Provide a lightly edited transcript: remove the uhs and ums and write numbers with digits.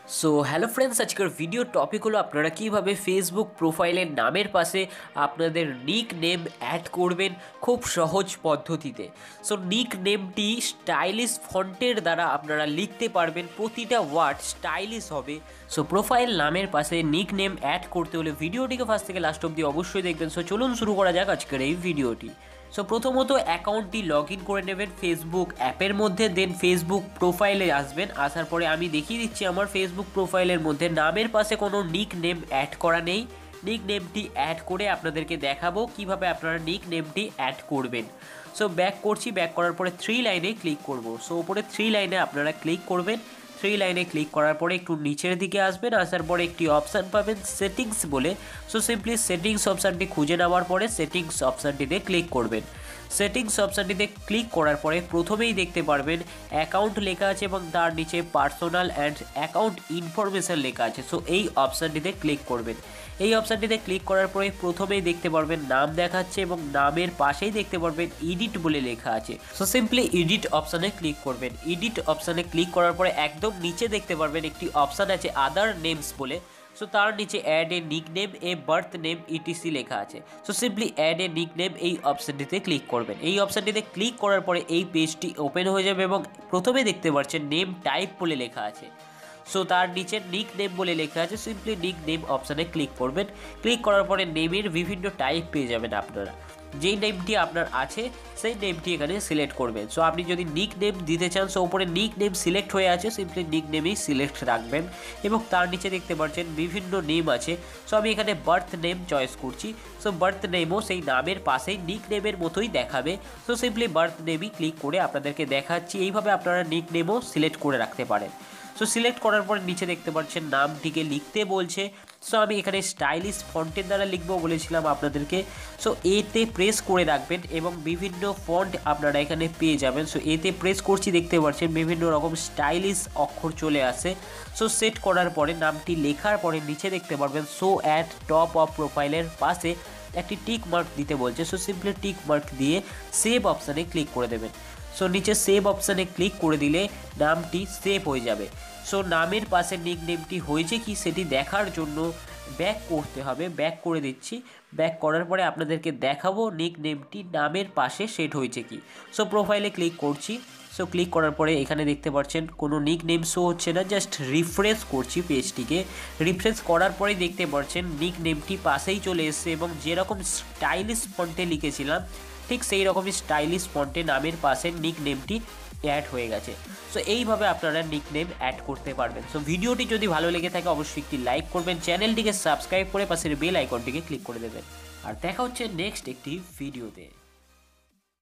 So hello friends, আজকের video topic হলো আপনারা কীভাবে ফেসবুক প্রোফাইলের নামের পাশে আপনাদের নিক নেম অ্যাড করবেন খুব সহজ পদ্ধতিতে। সো নিক নেমটি স্টাইলিশ ফন্টের দ্বারা আপনারা লিখতে পারবেন, প্রতিটা ওয়ার্ড স্টাইলিশ হবে। সো প্রোফাইল নামের পাশে নিক নেম অ্যাড করতে হলে ভিডিওটিকে ফার্স্ট থেকে লাস্ট অবধি অবশ্যই দেখবেন। সো চলুন শুরু করা যাক আজকের এই ভিডিওটি। সো প্রথমত অ্যাকাউন্টটি লগ ইন করে নেবেন ফেসবুক অ্যাপের মধ্যে, দেন ফেসবুক প্রোফাইলে আসবেন। আসার পরে আমি দেখিয়ে দিচ্ছি আমার ফেসবুক প্রোফাইলের মধ্যে নামের পাশে কোনো নিক নেম অ্যাড করা নেই। নিক নেমটি অ্যাড করে আপনাদেরকে দেখাবো কিভাবে আপনারা নিক নেমটি অ্যাড করবেন। সো ব্যাক করছি, ব্যাক করার পরে 3 লাইনে ক্লিক করব। সো উপরে 3 লাইনে আপনারা ক্লিক করবেন। 3 লাইনে ক্লিক করার পরে একটু নিচের দিকে আসবেন, আসার পরে একটি অপশান পাবেন সেটিংস বলে। সো সিম্পলি সেটিংস অপশানটি খুঁজে নেওয়ার পরে সেটিংস অপশানটিতে ক্লিক করবেন। সেটিংস অপশানটিতে ক্লিক করার পরে প্রথমেই দেখতে পারবেন অ্যাকাউন্ট লেখা আছে এবং তার নিচে পার্সোনাল অ্যান্ড অ্যাকাউন্ট ইনফরমেশান লেখা আছে। সো এই অপশানটিতে ক্লিক করবেন। এই অপশানটিতে ক্লিক করার পরে প্রথমেই দেখতে পারবেন নাম দেখাচ্ছে এবং নামের পাশেই দেখতে পারবেন এডিট বলে লেখা আছে। সো সিম্পলি এডিট অপশানে ক্লিক করবেন। এডিট অপশানে ক্লিক করার পরে একদম নিচে দেখতে পারবেন একটি অপশান আছে আদার নেমস বলে। সো তার নিচে add a nick name, a birth name, etc লেখা আছে। So simply add a nick name এই অপশানটিতে ক্লিক করবেন। এই অপশানটিতে ক্লিক করার পরে এই পেজটি ওপেন হয়ে যাবে এবং প্রথমে দেখতে পাচ্ছেন নেম টাইপ বলে লেখা আছে। সো তার নিচে নিক নেম বলে লেখা আছে, সিম্পলি নিক নেম অপশানে ক্লিক করবেন। ক্লিক করার পরে নেমের বিভিন্ন টাইপ পেয়ে যাবেন আপনারা। যেই নেমটি আপনার আছে সেই নেমটি এখানে সিলেক্ট করবেন। সো আপনি যদি নিক নেম দিতে চান, সো উপরে নিক নেম সিলেক্ট হয়ে আছে, সিম্পলি নিক নেমেই সিলেক্ট রাখবেন এবং তার নিচে দেখতে পাচ্ছেন বিভিন্ন নেম আছে। সো আমি এখানে বার্থ নেম চয়েস করছি। সো বার্থ নেমও সেই নামের পাশেই নিক নেমের মতোই দেখাবে। সো সিম্পলি বার্থ নেমই ক্লিক করে আপনাদেরকে দেখাচ্ছি। এইভাবে আপনারা নিক নেমও সিলেক্ট করে রাখতে পারেন। সো সিলেক্ট করার পর নিচে দেখতে পাচ্ছেন নামটিকে লিখতে বলছে। সো আমি এখানে স্টাইলিশ ফন্টের দ্বারা লিখবো বলেছিলাম আপনাদেরকে। সো এতে প্রেস করে রাখবেন এবং বিভিন্ন ফন্ট আপনারা এখানে পেয়ে যাবেন। সো এতে প্রেস করছি, দেখতে পাচ্ছেন বিভিন্ন রকম স্টাইলিশ অক্ষর চলে আসে। সো সেট করার পরে নামটি লেখার পরে নিচে দেখতে পারবেন শো অ্যাট টপ অফ প্রোফাইলের পাশে একটি টিক মার্ক দিতে বলছে। সো সিম্পলি টিক মার্ক দিয়ে সেভ অপশানে ক্লিক করে দেবেন। সো নিচে সেভ অপশানে ক্লিক করে দিলে নামটি সেভ হয়ে যাবে। সো নামের পাশে নিক নেমটি হয়েছে কি সেটি দেখার জন্য ব্যাক করতে হবে। ব্যাক করে দিচ্ছি। ব্যাক করার পরে আপনাদেরকে দেখাবো নিক নেমটি নামের পাশে সেট হয়েছে কি। সো প্রোফাইলে ক্লিক করছি। সো ক্লিক করার পরে এখানে দেখতে পাচ্ছেন কোনো নিক নেম শো হচ্ছে না, জাস্ট রিফ্রেশ করছি পেজটিকে। রিফ্রেশ করার পরেই দেখতে পাচ্ছেন নিক নেমটি পাশেই চলে এসছে এবং যেরকম স্টাইলিশ ফন্টে লিখেছিলাম ঠিক সেই রকমই স্টাইলিশ ফন্টে নামের পাশে নিক নেমটি অ্যাড হয়ে গেছে। সো এইভাবে আপনারা নিক নেম অ্যাড করতে পারবেন। সো ভিডিওটি যদি ভালো লেগে থাকে অবশ্যই একটি লাইক করবেন, চ্যানেলটিকে সাবস্ক্রাইব করে পাশের বেল আইকনটিকে ক্লিক করে দেবেন। আর দেখা হচ্ছে নেক্সট একটি ভিডিওতে।